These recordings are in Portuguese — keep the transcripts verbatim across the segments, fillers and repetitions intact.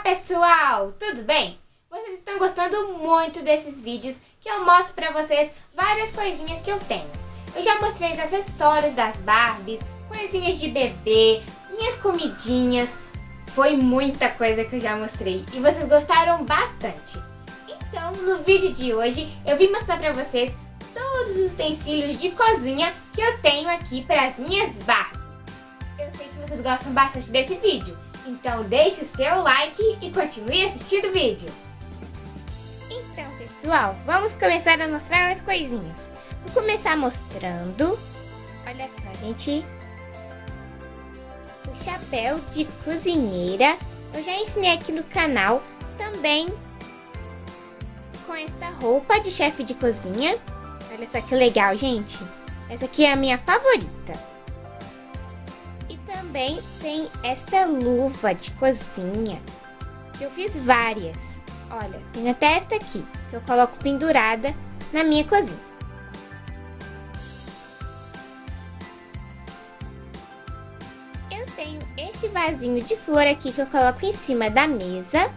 pessoal, tudo bem? Vocês estão gostando muito desses vídeos que eu mostro pra vocês várias coisinhas que eu tenho. Eu já mostrei os acessórios das Barbies, coisinhas de bebê, minhas comidinhas. Foi muita coisa que eu já mostrei e vocês gostaram bastante. Então, no vídeo de hoje, eu vim mostrar pra vocês todos os utensílios de cozinha que eu tenho aqui para as minhas Barbies. Eu sei que vocês gostam bastante desse vídeo, então deixe seu like e continue assistindo o vídeo. Então, pessoal, vamos começar a mostrar as coisinhas. Vou começar mostrando, olha só, gente, o chapéu de cozinheira. Eu já ensinei aqui no canal, também com esta roupa de chefe de cozinha. Olha só que legal, gente. Essa aqui é a minha favorita. E também tem esta luva de cozinha, que eu fiz várias. Olha, tem até esta aqui, que eu coloco pendurada na minha cozinha. Eu tenho este vasinho de flor aqui, que eu coloco em cima da mesa.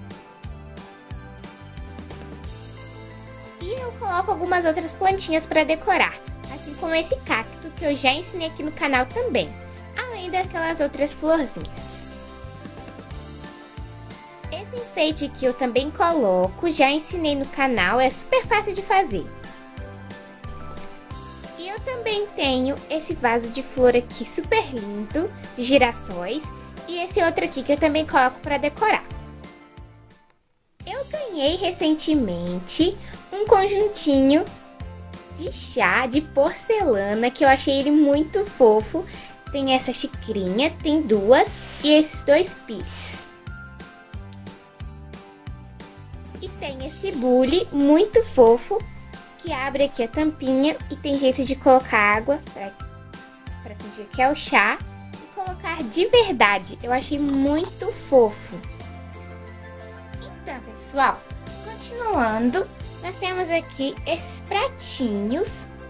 E eu coloco algumas outras plantinhas para decorar, assim como esse cacto que eu já ensinei aqui no canal também, além daquelas outras florzinhas. Esse enfeite que eu também coloco, já ensinei no canal, é super fácil de fazer. E eu também tenho esse vaso de flor aqui super lindo, de girassóis, e esse outro aqui que eu também coloco para decorar. Eu ganhei recentemente um conjuntinho de chá de porcelana, que eu achei ele muito fofo. Tem essa xicrinha, tem duas, e esses dois pires. E tem esse bule muito fofo, que abre aqui a tampinha e tem jeito de colocar água pra, pra fingir que é o chá e colocar de verdade. Eu achei muito fofo. Então, pessoal, continuando, nós temos aqui esses pratinhos.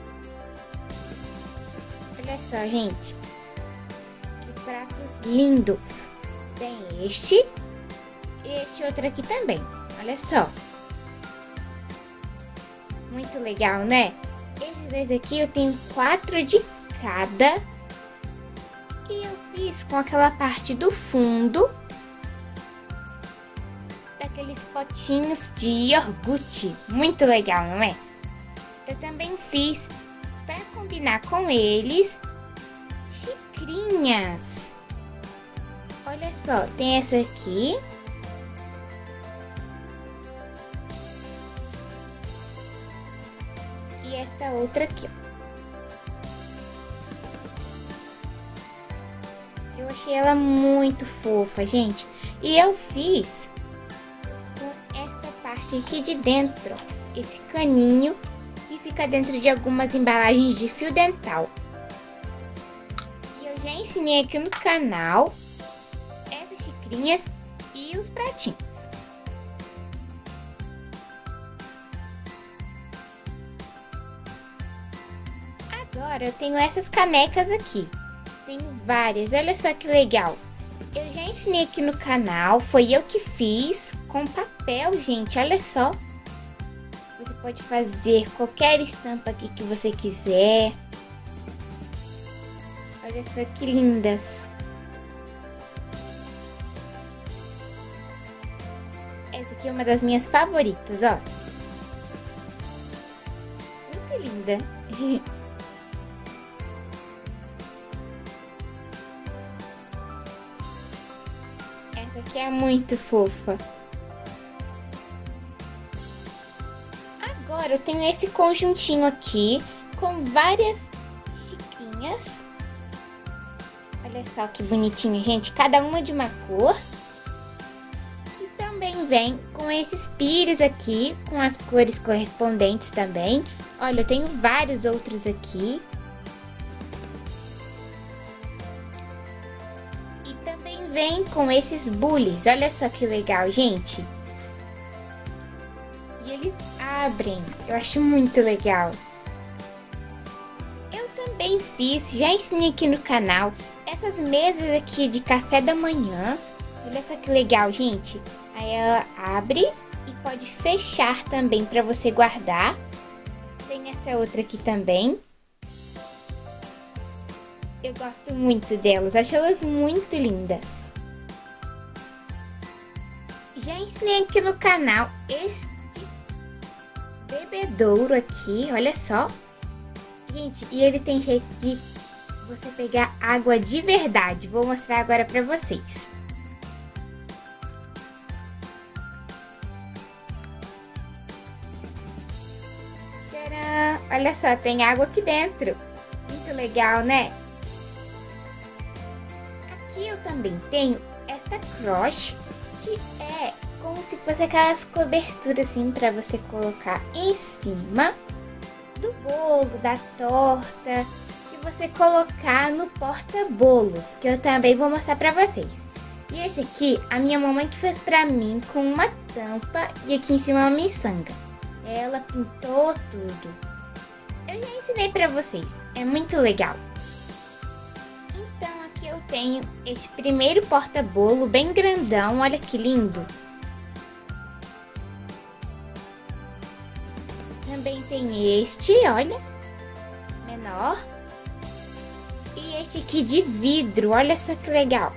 Olha só, gente, que pratos lindos. Tem este e este outro aqui também. Olha só. Muito legal, né? Esses dois aqui eu tenho quatro de cada. E eu fiz com aquela parte do fundo daqueles potinhos de iogurte. Muito legal, não é? Eu também fiz, para combinar com eles, xicrinhas. Olha só, tem essa aqui. E esta outra aqui, ó. Eu achei ela muito fofa, gente. E eu fiz com esta parte aqui de dentro, ó, esse caninho que fica dentro de algumas embalagens de fio dental. E eu já ensinei aqui no canal essas xicrinhas e os pratinhos. Agora eu tenho essas canecas aqui. Tenho várias, olha só que legal. Eu já ensinei aqui no canal, foi eu que fiz com papel, gente, olha só. Você pode fazer qualquer estampa aqui que você quiser. Olha só que lindas. Essa aqui é uma das minhas favoritas, ó. Muito linda. Essa aqui é muito fofa. Agora eu tenho esse conjuntinho aqui com várias xicrinhas. Olha só que bonitinho, gente. Cada uma de uma cor. Que também vem com esses pires aqui, com as cores correspondentes também. Olha, eu tenho vários outros aqui. Vem com esses bules, olha só que legal, gente. E eles abrem, eu acho muito legal. Eu também fiz, já ensinei aqui no canal, essas mesas aqui de café da manhã. Olha só que legal, gente. Aí ela abre e pode fechar também para você guardar. Tem essa outra aqui também. Eu gosto muito delas, acho elas muito lindas. Já ensinei aqui no canal este bebedouro aqui, olha só. Gente, e ele tem jeito de você pegar água de verdade. Vou mostrar agora pra vocês. Tcharam! Olha só, tem água aqui dentro. Muito legal, né? Aqui eu também tenho esta croche, que é como se fosse aquelas coberturas assim pra você colocar em cima do bolo, da torta, e você colocar no porta-bolos, que eu também vou mostrar pra vocês. E esse aqui, a minha mamãe que fez pra mim com uma tampa e aqui em cima uma miçanga. Ela pintou tudo. Eu já ensinei pra vocês, é muito legal. Então aqui eu tenho este primeiro porta-bolo bem grandão, olha que lindo. Também tem este, olha, menor. E este aqui de vidro, olha só que legal.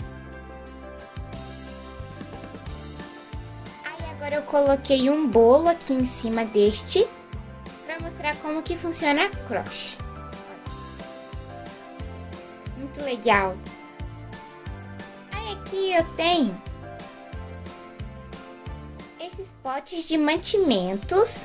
Aí agora eu coloquei um bolo aqui em cima deste, para mostrar como que funciona a croche. Muito legal. Aí aqui eu tenho esses potes de mantimentos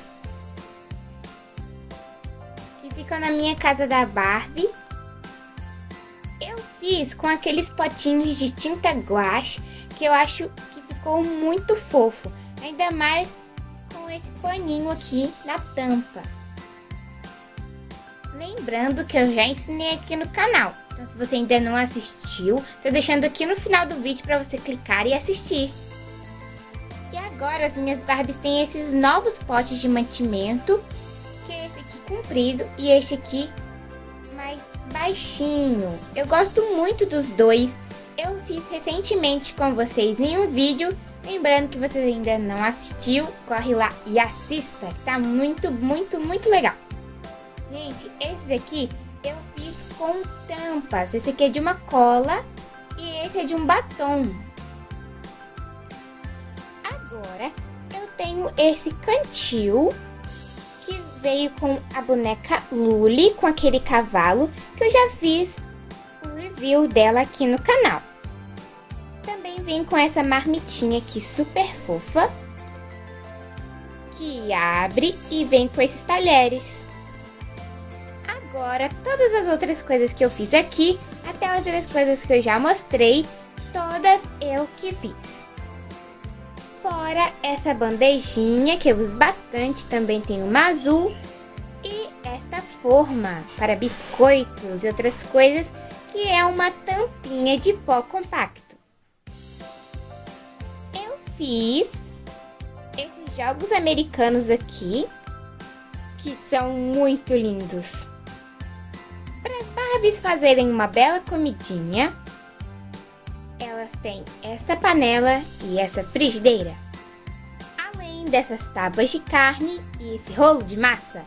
que ficam na minha casa da Barbie. Eu fiz com aqueles potinhos de tinta guache, que eu acho que ficou muito fofo. Ainda mais com esse paninho aqui na tampa. Lembrando que eu já ensinei aqui no canal. Então se você ainda não assistiu, tô deixando aqui no final do vídeo para você clicar e assistir. E agora as minhas Barbies têm esses novos potes de mantimento, que é esse aqui comprido e este aqui mais baixinho. Eu gosto muito dos dois. Eu fiz recentemente com vocês em um vídeo. Lembrando que você ainda não assistiu, corre lá e assista, que tá muito, muito, muito legal. Gente, esses aqui eu fiz com tampas. Esse aqui é de uma cola e esse é de um batom. Agora eu tenho esse cantil que veio com a boneca Luli, com aquele cavalo, que eu já fiz o review dela aqui no canal. Também vem com essa marmitinha aqui super fofa, que abre e vem com esses talheres. Agora, todas as outras coisas que eu fiz aqui, até outras coisas que eu já mostrei, todas eu que fiz. Fora essa bandejinha que eu uso bastante, também tem uma azul. E esta forma para biscoitos e outras coisas, que é uma tampinha de pó compacto. Eu fiz esses jogos americanos aqui, que são muito lindos. Para as Barbies fazerem uma bela comidinha, elas têm essa panela e essa frigideira. Além dessas tábuas de carne e esse rolo de massa.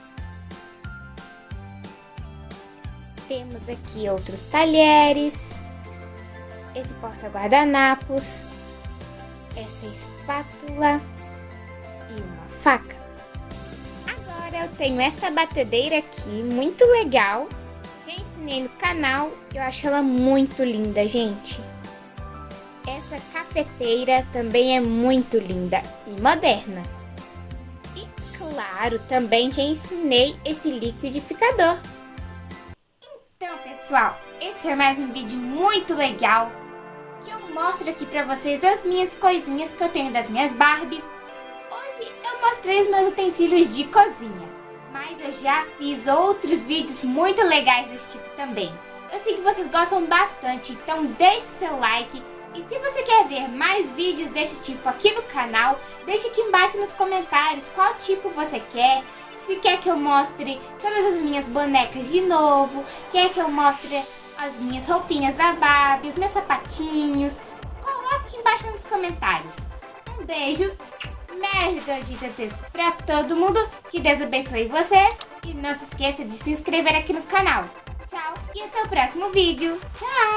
Temos aqui outros talheres, esse porta-guardanapos, essa espátula e uma faca. Agora eu tenho essa batedeira aqui, muito legal, que eu ensinei no canal, eu acho ela muito linda, gente. Essa cafeteira também é muito linda e moderna. E claro, também já ensinei esse liquidificador. Então, pessoal, esse foi mais um vídeo muito legal, que eu mostro aqui pra vocês as minhas coisinhas que eu tenho das minhas Barbies. Hoje eu mostrei os meus utensílios de cozinha, mas eu já fiz outros vídeos muito legais desse tipo também. Eu sei que vocês gostam bastante, então deixe seu like. E se você quer ver mais vídeos desse tipo aqui no canal, deixe aqui embaixo nos comentários qual tipo você quer. Se quer que eu mostre todas as minhas bonecas de novo, quer que eu mostre as minhas roupinhas da Barbie, os meus sapatinhos, qual embaixo nos comentários. Um beijo mega gigantesco pra todo mundo. Que Deus abençoe vocês. E não se esqueça de se inscrever aqui no canal. Tchau e até o próximo vídeo. Tchau!